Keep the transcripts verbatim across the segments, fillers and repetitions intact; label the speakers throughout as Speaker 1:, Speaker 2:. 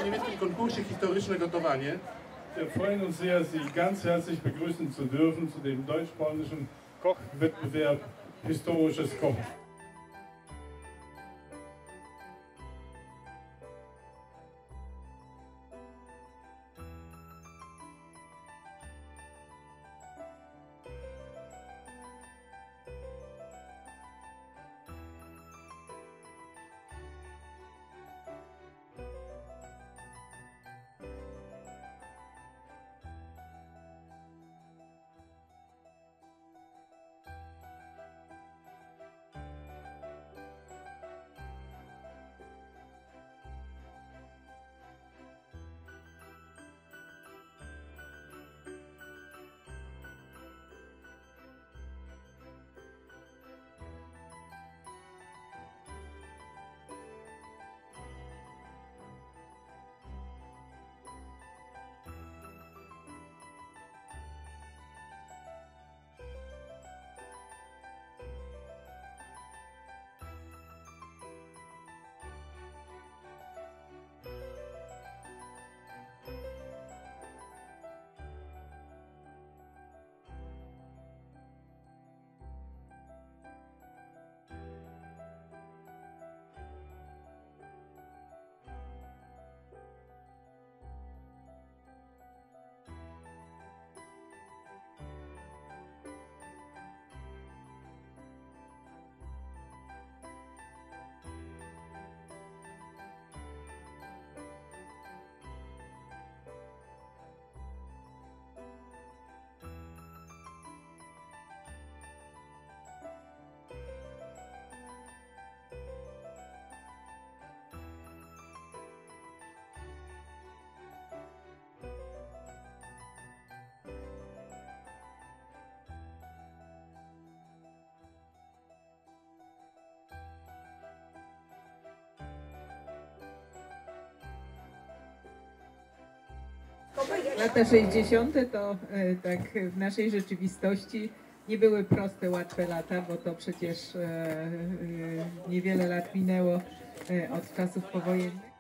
Speaker 1: niemieckim konkursie Historyczne Gotowanie.
Speaker 2: Wir freuen uns sehr, Sie ganz herzlich begrüßen zu dürfen zu dem deutsch-polnischen Kochwettbewerb Historisches Kochen.
Speaker 3: Lata sześćdziesiąte to e, tak w naszej rzeczywistości nie były proste, łatwe lata, bo to przecież e, e, niewiele lat minęło e, od czasów powojennych.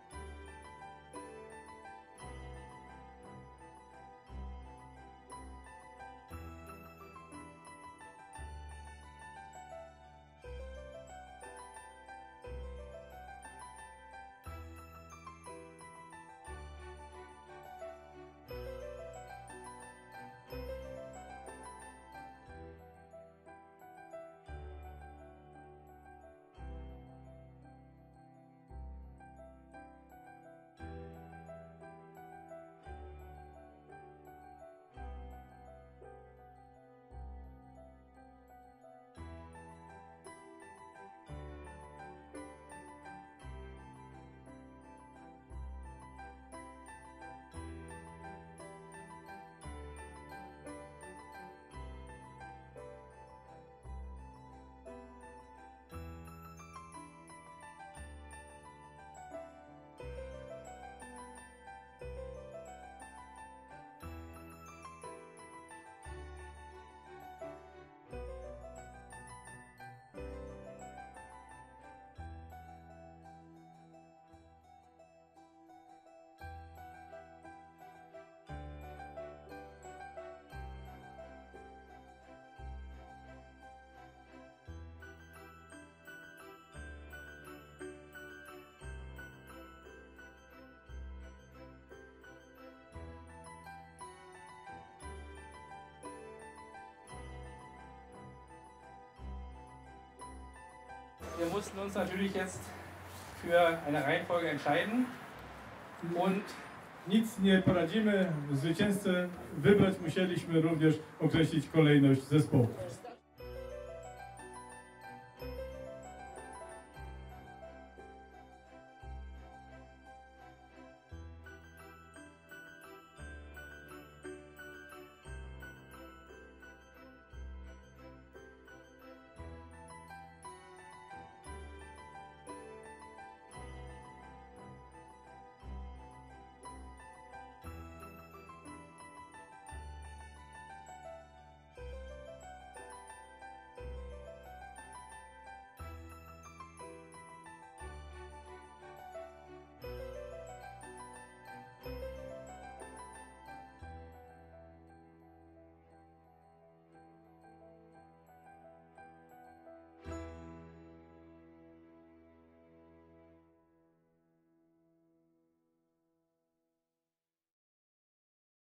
Speaker 4: Wir mussten uns natürlich jetzt für eine Reihenfolge entscheiden und
Speaker 2: Nic nie poradzimy, zwycięzcę wybrać musieliśmy również określić kolejność zespołu.